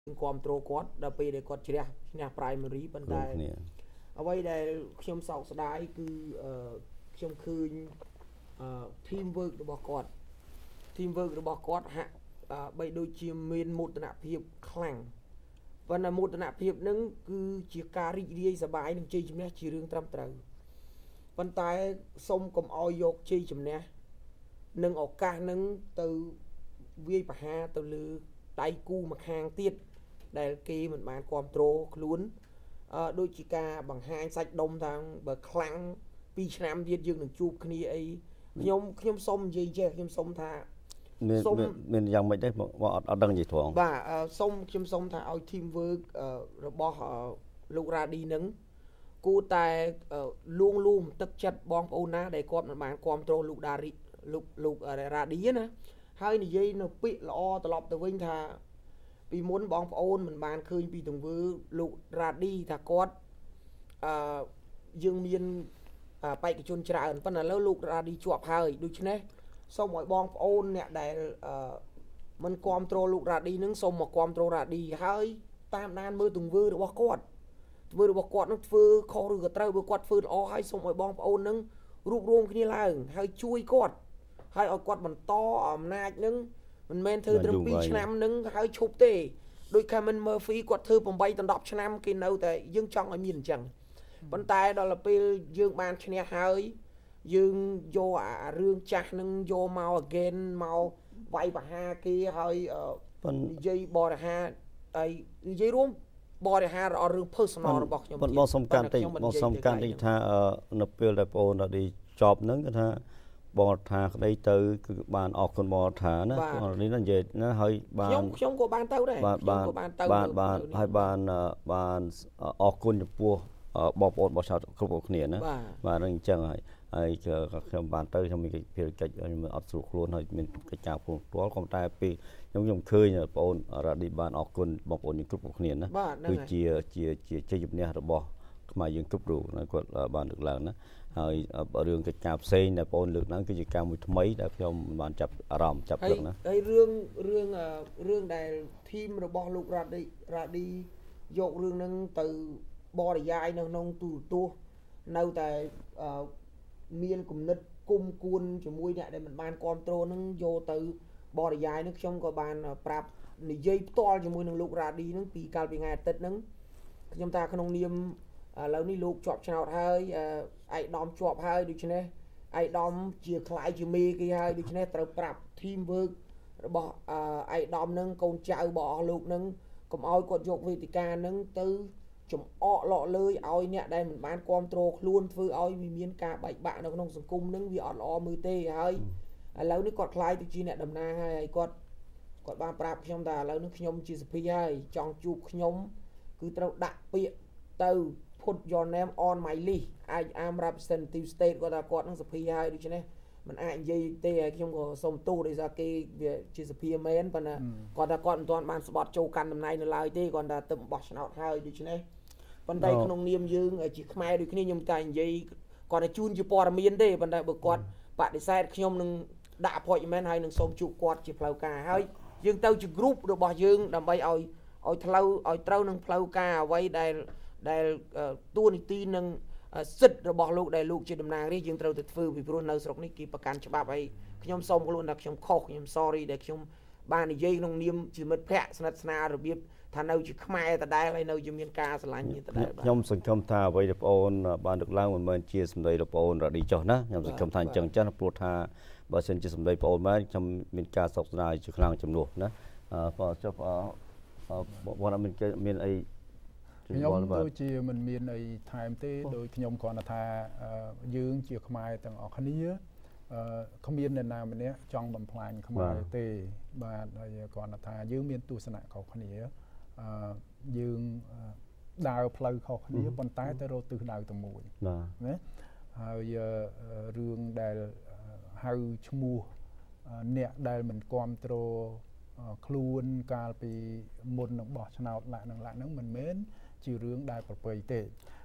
ความโตรกอดดับไปได้กอดเชียเนี่ยปลายมรีบันไดเอาไว้ได้ขยมสอกสดายคือขยมคืนทีมเวิร์กระบอกกอดทีมเวิร์กระบอกกอดฮะใบโดยจีมีนมุตนาเพียบคลั่งวันมุตนาเพียบนึงคือจีการิเรียสบายนึงจีจำเนี้ยจีเรื่องตรำตรึงวันตายส้มกลมออยกจีจำเนี้ยนึงออกกานึงtừวิปหาtừลือไตกูมาคางติดได้กีมันมาความโตรลุ้นโดยจีกาบางหางใส่ดมทางเบิกคลังปีชนามเดียดยืนหนึ่งจูบคณีไอ้ขยมส้มยีเจขยมส้มท่าส้มมันยังไม่ได้ว่าเอาดังยี่ถ่วงบ่าส้มขยมส้มท่าเอาทีมเวิร์กระบอบลูกราดีนึงกูแต่ลุ่มตึกจัดบองปูนะได้กอดมันมาความโตรลูกดาริลูกราดีนะให้ในยี่นปิละอตลอดตัววิ่งท่าปีม้วนบองโอนมันบานคืนปีตรงวื้อลูกราดีท่ากอดยังมีนไปกับชนชราอันปัญหาแล้วลูกราดีจวบหายดูชนะส่งหมอยบองโอนเนี่ยได้มันความโตรลูกราดีนึงส่งมาความโตรราดีให้ตามนานมือตรงวื้อหรือว่ากอดมือหรือว่ากอดนั่งฟื้นคอหรือกระเตยมือกอดฟื้นอ๋อให้ส่งหมอยบองโอนนึงรูปรวมขึ้นนี่ล่างให้ช่วยกอดให้เอากอดมันต่อหน้านึงมันเมนเธอตรงปีชนามนึงให้ชุบเตะโดยการมันเมอร์ฟี่กอดเธอผมไปตันดอกชนามกินเอาแต่ยังจ้องไอ้มีนจังปัญไตดอลลาร์ปียังบานชนะหายยังโยเรื่องจักนึงโยเมาเกนเมาไวปะฮากีให้ยัยบอร์ฮาไอ้ยัยร่วมบอร์ฮาเอาเรื่องเพอร์ซันอลบอกยังมอสมการติมอสมการติท่าเนเปียลได้โอนได้จอบนึงก็ท่าบอทาได้เตอคือบานออกคนบอทานะนี่นั่นเย็นนะให้บานช่องก็บานเต้าได้บานให้บานออกคนจะปัวบอปอนบอชาวครบคนเนี่ยนะบานนั่งจังไอ้คือบานเตอทำมีเพียงกิจมันอัดสุขล้วนให้มันกระจายพวกตัวของตายปียังเคยเนี่ยปอนระดีบานออกคนบอปอนอยู่ครบคนเนี่ยนะคือเจียยุบเนี่ยระบอมายังครบรูนะก็บานดึกแล้วนะเรื่องกิจการเซ็งในปนเรื่องนั้นกิจการมุทมัยได้พี่อมบานจับอารมณ์จับเรื่องนะไอ้เรื่องใดทีมระบอบลูกราดียกเรื่องนั้นtừบริยายนงตัวในแต่เมียนกลุ่มนึกกุมกุนจะมวยเนี่ยได้มันบานคอนโทรลนั้นโยtừบริยายนึกช่องก็บานปรับในยัยตัวจะมวยนึงลูกราดีนั้นปีการปีไงติดนั้นยมตาขนมเนียมแล้วนี่ลูกจอบชาวไทยไอ้ดอมจอบไทยดูชนะไอ้ดอมเจียคลายจีมีกี่ไทยดูชนะตระปรับทีมเวิร์กบอกไอ้ดอมนึงกงเจ้าบอกลูกนึงก็เอากดยกวิธีการนึงตื้อจุ่มอ้อหล่อเลยเอาเนี่ยได้เหมือนบ้านความโตรล้วนฟื้นเอามีเมียนกาใบบ้านในขนมสังคมนึงวิออดล้อมือเตะเฮ้ยแล้วนี่กดคลายตัวจีเนี่ยดำนาให้กดบ้านปราบขยมตาแล้วนึกขยมจีสพีให้จองจูบขยมคือตระดักเปียตื้อput your name on my list I am representative state ก็ตากอดนั่งสภีให้ดูใช่ไหมมันอ่านยี่เตะขยมก็ส่งตู้ได้สักกี่เดี๋ยวจีสภีเมนปะนะก่อนตากอดตอนบ้านสปอร์ตโจกันทำนายในลายเตะก่อนตาตึมบอชนาให้ดูใช่ไหมปันไดขนมเนียมยืงจีขมายดูขนี้ยมใจยี่ก่อนจะจูนจีปอร์เมียนเตะปันไดเบิกกอดปะดิไซด์ขยมนึงด่าพอยแมนให้นึงส่งจูกอดจีเพลากาให้ยืงเต้าจีกรุ๊ปดูบ่ยืงดำไปเอาเท้าเอาเต้านึงเพลากาไว้ได้ตัวนี้ตีนึงสิทธิ์ระบอกลูกได้ลูกจะดำนาเรียกยังเต้าติดฟื้นวิปรุณในสระนี้กีประกันฉบับไอ้ขยมส้มก็ล้วนดักขยมข้อขยม sorry เด็กขยมบ้านในยี่น้องเนียมจีมันแพะสนัดสนาระเบียบท่านเอาจีขมายแต่ได้อะไรเอาจีมีนกาสลายนี่แต่ได้ยมสังคมท่าไว้ระปอนบ้านดึกล่างมันเชียร์สมัยระปอนระดีจ่อนะยมสังคมท่านจังจันปวดท่าบ้านเซนจีสมัยปอนมาจำมีนกาสกสนาจุกลางจำนวนนะพอจะวันนั้นมีไอขยมโดยจีมันมีในไทม์เต้โดยขยมก่อนท่ายืงเจียขมายต่างออกคณีเขามีในนามนี้จองบำพลายขมายเต้บาดก่อนท่ายืงมีตุสนะเขาคณียืงดาวพลายเขาคณีบนใต้แต่เราตื่นดาวตัวมวยเนี่ยเรื่องได้หาชมูเนี่ยได้เหมือนความโตครูนการไปบนหนังบ่อชนาวละหนังละนั้นมันเม้นจีเรื่องได้ปลอดภัยเตะ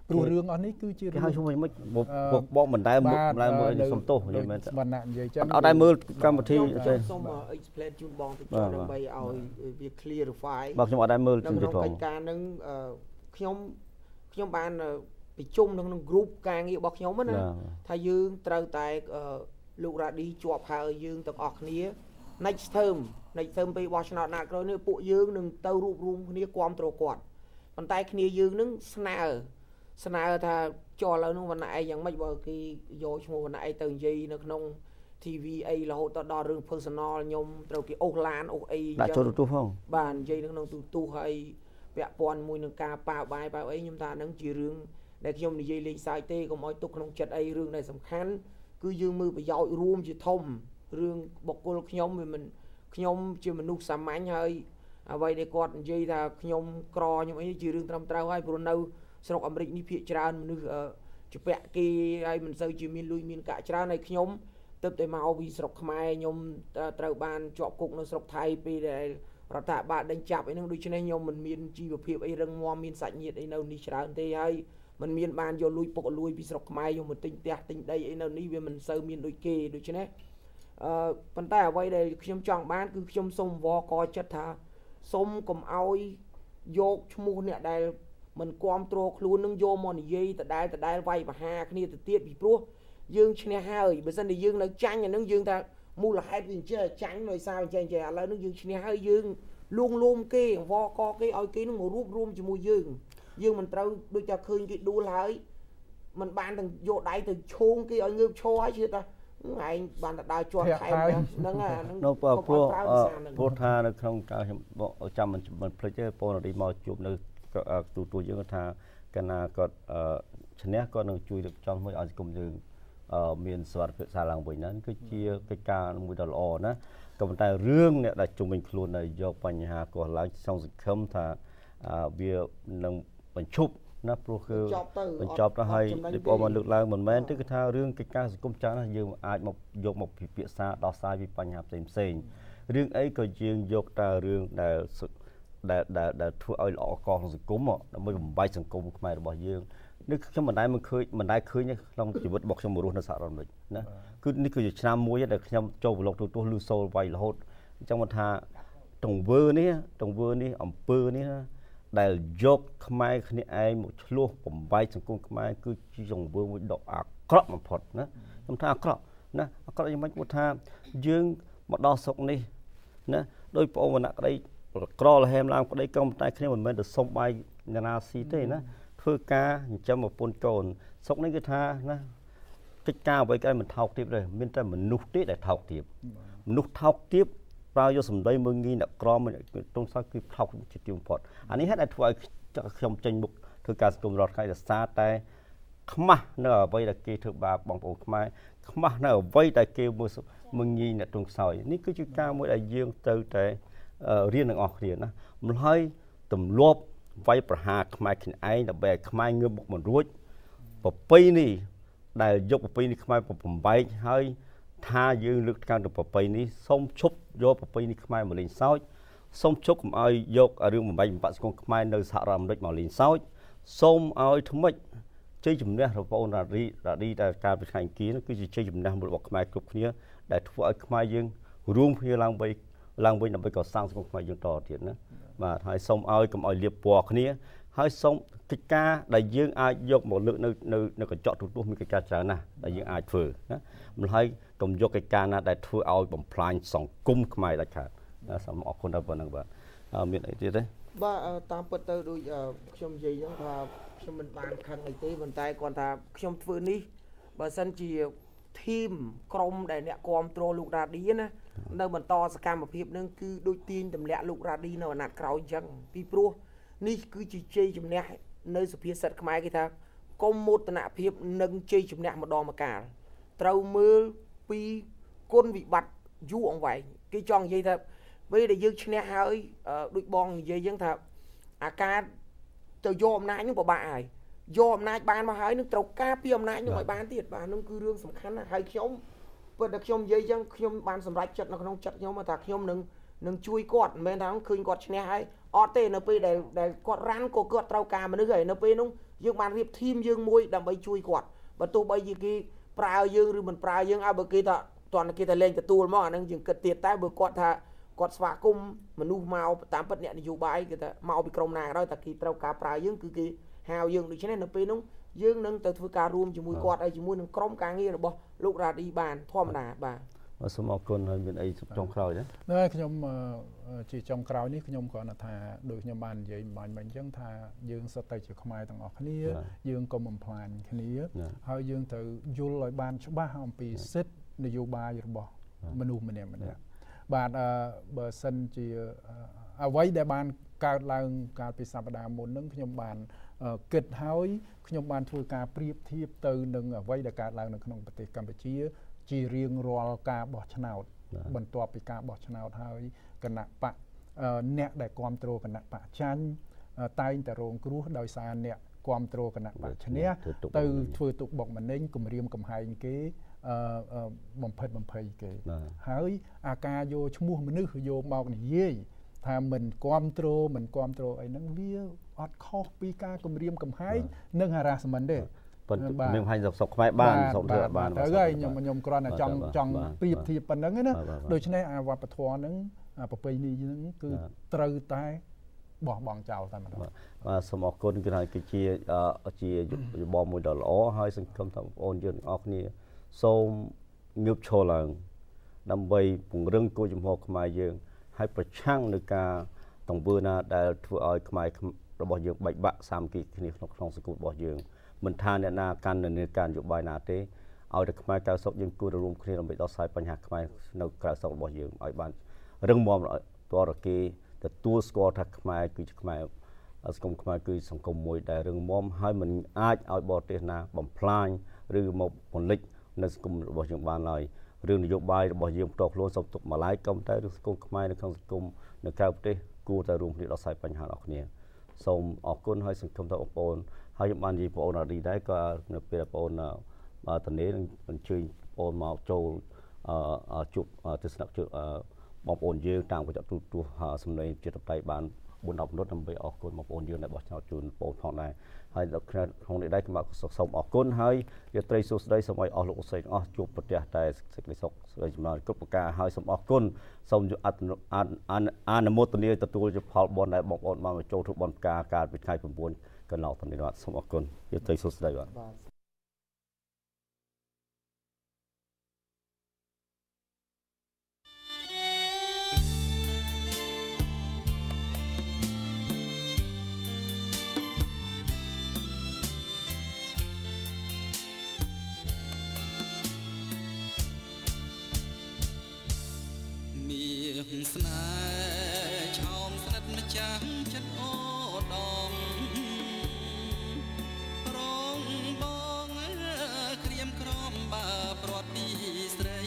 ព្រោះរឿងអស់នេះគឺជារឿងហើយជួយមិនបងមិនដែលមើលសំទោសយល់មែនបានណានិយាយចឹងអត់ដែលមើលកម្មវិធីសូម explain ជូនបងតិចដើម្បីឲ្យវា clarify បងខ្ញុំអត់ដែលមើលជូនត្រង់កិច្ចការនឹងខ្ញុំបានប្រជុំក្នុង group ការងាររបស់ខ្ញុំណាថាយើងត្រូវតែលោករ៉ាឌីជាប់ហើយយើងទាំងអស់គ្នា next term ពេលបោះឆ្នោតណាក្រោយនេះពួកយើងនឹងទៅរួបរวมគ្នាគ្រប់គ្រងគាត់ប៉ុន្តែគ្នាយើងនឹងស្នើថាចុះឥឡូវនោះវណ្ណៈឯងយ៉ាងម៉េចបើគេយកឈ្មោះវណ្ណៈឯងទៅនិយាយនៅក្នុង TV អីរហូតដល់រឿង personal ខ្ញុំត្រូវគេអូសឡានអូសអីដាក់ចូលទូទស្សន៍ផងបាទនិយាយនៅក្នុងទូទស្សន៍ហើយពាក់ព័ន្ធមួយនឹងការប៉ាបាយប៉ាអីខ្ញុំថាហ្នឹងជារឿងដែលខ្ញុំនិយាយលេងសើចទេកុំឲ្យទុកក្នុងចិត្តអីរឿងដែលសំខាន់គឺយើងមើលប្រយោជន៍រួមជាធំរឿងបុគ្គលខ្ញុំវាមិនខ្ញុំជាមនុស្សសាមញ្ញហើយអ្វីដែលគាត់និយាយថាខ្ញុំក្រខ្ញុំអីជារឿងត្រឹមត្រូវហើយព្រោះនៅស្រុកអាមេរិកនេះភាគច្រើនមនុស្សជាពាក់គេហើយមិនសូវជាមានលុយមានកាក់ច្រើនហើយខ្ញុំទៅតែមកពីស្រុកខ្មែរខ្ញុំត្រូវបានជាប់គុកនៅស្រុកថៃពេលដែលរដ្ឋាភិបាលដេញចាប់អីហ្នឹងដូច្នេះខ្ញុំមិនមានជីវភាពអីរឹងមាំមានសាច់ញាតិអីនៅនេះច្រើនទេហើយមិនមានបានយកលុយពុកលួយពីស្រុកខ្មែរយកមកទិញផ្ទះទិញដីអីនៅនេះវាមិនសូវមានដូចគេដូច្នេះប៉ុន្តែអ្វីដែលខ្ញុំចង់បានគឺខ្ញុំសូមវល់កចិត្តថាសូមកុំឲ្យយកឈ្មោះអ្នកដែលមិនគ្រប់គ្រងខ្លួននឹងយកមកនិយាយដដែលវាយប្រហារគ្នាទៅទៀតពីព្រោះយើងឈ្នះហើយបើមិនតែយើងនៅចាញ់អានឹងយើងថាមូលហេតុវាអញ្ចឹងចាញ់ដោយសារអញ្ចឹងឥឡូវនេះយើងឈ្នះហើយយើងលួងគេអង្វរកគេឲ្យគេនឹងមករួបរวมជាមួយយើងមិនត្រូវដូចថាឃើញគេដួលហើយមិនបានទាំងយកដៃទៅឈោងគេឲ្យងើបឈរហើយជឿថាឯងបានតែដើរជាប់ថែមហ្នឹងហ្នឹងព្រោះថានៅក្នុងការខ្ញុំចាំមិនភ្លេចទេបងរីមកជួបនៅទូទួលយើងថាកាលណាគាត់ឈ្នះគាត់នឹងជួយរៀបចំមួយឲ្យសង្គមយើងមានសវត្ថិភាពសារឡើងវិញហ្នឹងគឺជាកិច្ចការមួយដ៏ល្អណាក៏ប៉ុន្តែរឿងអ្នកដែលជុំវិញខ្លួននៅយកបញ្ហាកោះឡើងក្នុងសង្គមថាវានឹងបញ្ឈប់ណាព្រោះគឺបញ្ចប់ទៅហើយបងមកលើកឡើងមិនមែនទេគឺថារឿងកិច្ចការសង្គមច្រើនណាស់យើងអាចមកយកមកពិភាក្សាដោះស្រាយពីបញ្ហាផ្សេងរឿងអីក៏យើងយកតែរឿងដែលធ្វើឲ្យល្អកក្នុងសង្គមដើម្បីបំបែកសង្គមខ្មែររបស់យើងនេះខ្ញុំមិនដែលឃើញក្នុងជីវិតរបស់ខ្ញុំរស់នៅសហរដ្ឋអាមេរិកណាគឺនេះគឺជាឆ្នាំមួយដែលខ្ញុំចូលប្លុកទូទស្សន៍លឺសូលវាយរហូតអញ្ចឹងមកថាទង្វើនេះអំពើនេះដែលយកខ្មែរគ្នាឯងមកឆ្លោះបំបែកសង្គមខ្មែរគឺជាទង្វើមួយដ៏អាក្រក់បំផុតណាខ្ញុំថាអាក្រក់ណាអាក្រក់យ៉ាងម៉េចព្រោះថាយើងមកដល់ស្រុកនេះណាដោយប្អូនវណ្ណៈក្តីក្រលហែមឡើងប្តីកុំតែគ្នាមិនមែនទៅសុំបាយអ្នកណាស៊ីទេណាធ្វើការចិញ្ចឹមប្រពន្ធកូនស្រុកនេះគឺថាណាកិច្ចការអ្វីក៏មិនថោកទាបដែរមានតែមនុស្សទេដែលថោកទាបមនុស្សថោកទាបប្រើយកសម្ដីមើងងាយអ្នកក្រមិនទងសោះគឺថោកជាទីបំផុតអានេះហេតុឲ្យធ្វើឲ្យខ្ញុំចេញមុខធ្វើការសង្គមរដ្ឋខ្មែរដោយសារតែខ្មាស់នៅអ្វីដែលគេធ្វើបាបបងប្អូនខ្មែរខ្មាស់នៅអ្វីដែលគេមើងងាយអ្នកទងសោយនេះគឺជាការមួយដែលយើងទៅតែរៀនទាំងអស់គ្នាណាម្ល៉េះហើយទម្លាប់វាយប្រហារខ្មែរខ្លួនឯងដើម្បីឲ្យខ្មែរងើបមុខមិនរួចប្រពៃនេះដែលយកប្រពៃនេះខ្មែរបំបែកហើយថាយើងលើកឡើងទៅប្រពៃនេះសូមឈប់យកប្រពៃនេះខ្មែរមកលេងសើចសូមឈប់កុំឲ្យយករឿងបំបែកបំបាក់សង្គមខ្មែរនៅសហរដ្ឋអាមេរិកមកលេងសើចសូមឲ្យថ្មិចជ័យជំនះរបស់បងរ៉ាឌីដែលការពីថ្ងៃអង្គារគឺជាជ័យជំនះរបស់ខ្មែរគ្រប់គ្នាដែលធ្វើឲ្យខ្មែរយើងរួមគ្នាឡើងវិញដើម្បីកសាងសង្គមខ្មែរយើងតទៅទៀតណាបាទហើយសូមឲ្យកុំឲ្យលៀបពណ៌គ្នាហើយសូមកិច្ចការដែលយើងអាចយកមកលើកនៅកញ្ចក់ទូទស្សន៍មានកិច្ចការច្រើនណាស់ដែលយើងអាចធ្វើណាមិនហើយកុំយកកិច្ចការណាដែលធ្វើឲ្យបំផ្លាញសង្គមខ្មែរដាច់ខាតសូមអរគុណដល់ប៉ុណ្ណឹងបាទមានអីទៀតទេបាទតាមពិតទៅដូចខ្ញុំនិយាយហ្នឹងថាខ្ញុំមិនបានខឹងអីទេប៉ុន្តែគាត់ថាខ្ញុំធ្វើនេះបើសិនជាធីមក្រុមដែលអ្នកគ្រប់គ្រងលោករ៉ាឌីណានៅបន្តសកម្មភាពនឹងគឺដូចទាញទម្លាក់លោករ៉ាឌីនៅអាណត្តិក្រោយអញ្ចឹងពីព្រោះនេះគឺជាជ័យជំនះនៅសុភាសិតខ្មែរគេថាកុំមោទនភាពនឹងជ័យជំនះម្ដងម្កាលត្រូវមើលពីគុណវិបត្តិយូរអង្វែងគេចង់និយាយថាពេលដែលយើងឈ្នះហើយដូចបងនិយាយអញ្ចឹងថាអាការទៅយកអំណាចនឹងពិបាកហើយយកអំណាចបានមកហើយនឹងត្រូវការពីអំណាចនឹងឲ្យបានទៀតបាទនោះគឺរឿងសំខាន់ណាស់ហើយខ្ញុំពិតតែខ្ញុំនិយាយអញ្ចឹងខ្ញុំបានសម្រេចចិត្តនៅក្នុងចិត្តខ្ញុំថាខ្ញុំនឹងជួយគាត់មិនមែនថាឃើញគាត់ឈ្នះហើយអត់ទេនៅពេលដែលគាត់រ៉ាន់ក៏គាត់ត្រូវការមនុស្សហើយនៅពេលនោះ dương bàn riệp thêm dương môi đầm bay chui quạt và tu bay gì kia prao dương rồi mình prao dương ao bờ kia ta toàn kia ta lên cái tu mà năng dương cật tiệt tay bờ quạt thà quạt xóa cung mình nu màu tám bật nhẹ dù bay kia ta màu bị còng nàng đó ta kia trâu cá prao dương cứ kia hào dương được cho nên nó pe núng dương nâng từ ca room chỉ mùi quạt đây chỉ mùi nâng crom càng nghe là bo lúc ra đi bàn thom nà bà số một con hơn bên ấy trong khơi đấy. Nơi nhom chỉ trong khơi ní nhom còn là thà được nhom bàn vậy mình chẳng thà dương sơ tay chỉ không ai tầng ọt ní dương có một plan ní hơi dương từ du lại bàn cho ba hòm pi setในโยบายរបស់មនុស្សម្នាក់បាទបើសិនជាអ្វីដែលបានកើតឡើងកាលពីសប្តាហ៍មុនហ្នឹងខ្ញុំបានគិតហើយខ្ញុំបានធ្វើការប្រៀបធៀបទៅនឹងអ្វីដែលកើតឡើងនៅក្នុងប្រទេសកម្ពុជាជារៀងរាល់ការបោះឆ្នោតបន្ទាប់ពីការបោះឆ្នោតហើយគណៈបកអ្នកដែលគ្រប់គ្រងគណៈបកចាញ់តែងតែរងគ្រោះដោយសារអ្នកគ្រប់គ្រងគណៈបកឈ្នះទៅធ្វើទុកបុកម្នេញគំរាមកំហែងគេបំផិតបំភ័យគេហើយអាការយកឈ្មោះមនុស្សយកមកនិយាយថាមិនគ្រប់គ្រងមិនគ្រប់គ្រងអីហ្នឹងវាអត់ខុសពីការគំរាមកំហែងនិង harassment ទេប៉ុន្តែមានហាញ់សុខខ្មែរបានសុខធ្វើបានទៅហើយខ្ញុំគ្រាន់តែចង់ប្រៀបធៀបប៉ុណ្្នឹងណាដូច្នេះអាវប្បធម៌ហ្នឹងប្រពៃណីហ្នឹងគឺត្រូវតែបោះបង់ចោលតែម្ដងបាទសូមអរគុណគឺហើយគឺជាយោបល់មួយដ៏ល្អហើយសង្ឃឹមថាបងប្អូនយើងទាំងអស់គ្នាសូមងើបឈរឡើងដើម្បីពង្រឹងគោលជំហរខ្មែរយើងហើយប្រឆាំងនឹងការទង្វើណាដែលធ្វើឲ្យខ្មែររបស់យើងបែកបាក់សាមគ្គីគ្នាក្នុងសង្គមរបស់យើងមិនថាអ្នកណាកាន់នៅការនយោបាយណាទេឲ្យតែខ្មែរក្រៅស្រុកយើងគួរតែរួមគ្នាដើម្បីដោះស្រាយបញ្ហាខ្មែរនៅក្រៅស្រុករបស់យើងឲ្យបានរឹងមាំតរគេទទួលស្គាល់ថាខ្មែរគឺជាខ្មែរសង្គមខ្មែរគឺសង្គមមួយដែលរឹងមាំហើយមិនអាចឲ្យបរទេសណាបំផ្លាញឬមកពន្លិចនៅសង្គមរបស់យើងបានឡើយរឿងនយោបាយរបស់យើងផ្ទាល់ខ្លួនសូមទុកម្លាយកុំតែរឿងសង្គមខ្មែរនៅក្នុងសង្គមនៅក្រៅប្រទេសគួរតែរួមគ្នាដោះស្រាយបញ្ហារបស់គ្នាសូមអរគុណហើយសង្ឃឹមថាបងប្អូនហើយខ្ញុំបាននិយាយបងប្អូនអរីដែរក៏នៅពេលបងប្អូនតនេនឹងអញ្ជើញបងប្អូនមកចូលជួបទស្សនៈបងប្អូនយើងតាមកញ្ចក់ទូទស្សន៍សម្លេងជាតិតៃបាន4-10មិនិតដើម្បីអរគុណបងប្អូនយើងដែលបោះឆ្នោតជូនបងប្អូនផងដែរហើយក្នុងនេះដែរខ្ញុំសូមអរគុណហើយរាត្រីសួស្តីសូមឲ្យអស់លោកអស្ចារ្យទាំងអស់ជួបប្រទះតែសេចក្តីសុខស្រីចម្រើនគ្រប់ប្រការហើយសូមអរគុណសូមអនុមោទនាទទួលជាផលបុណ្យដែលបងប្អូនបានមកចូលធ្វើបុណ្យការកាលពីថ្ងៃ9កន្លងទៅនេះបាទសូមអរគុណរាត្រីសួស្តីបាទស្នេហ៍ឆោមស្និទ្ធម្ចាស់ចិត្តអូដងរងបងក្រៀមក្រំបាប្រត់ពីស្រី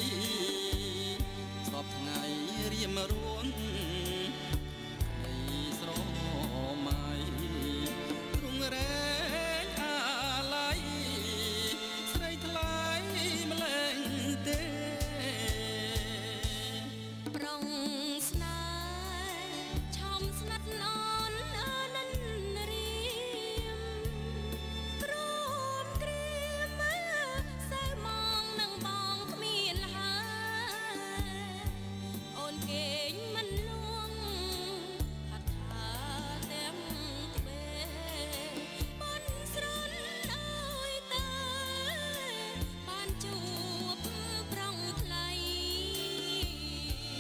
សពថ្ងៃរៀមរួននៃស្រមៃរុងរែងអាឡ័យស្រីថ្លៃម្លែងទេ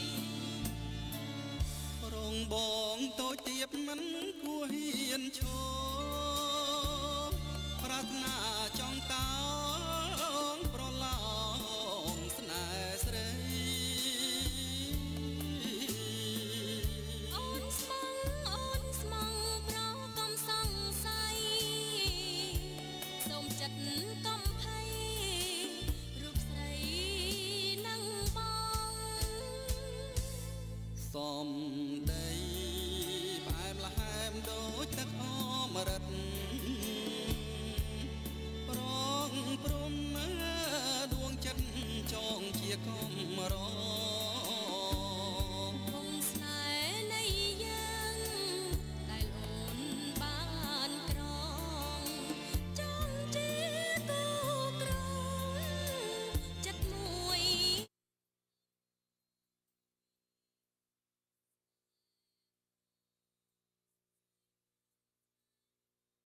បងតូចទៀបមិនគួរហ៊ានឈរ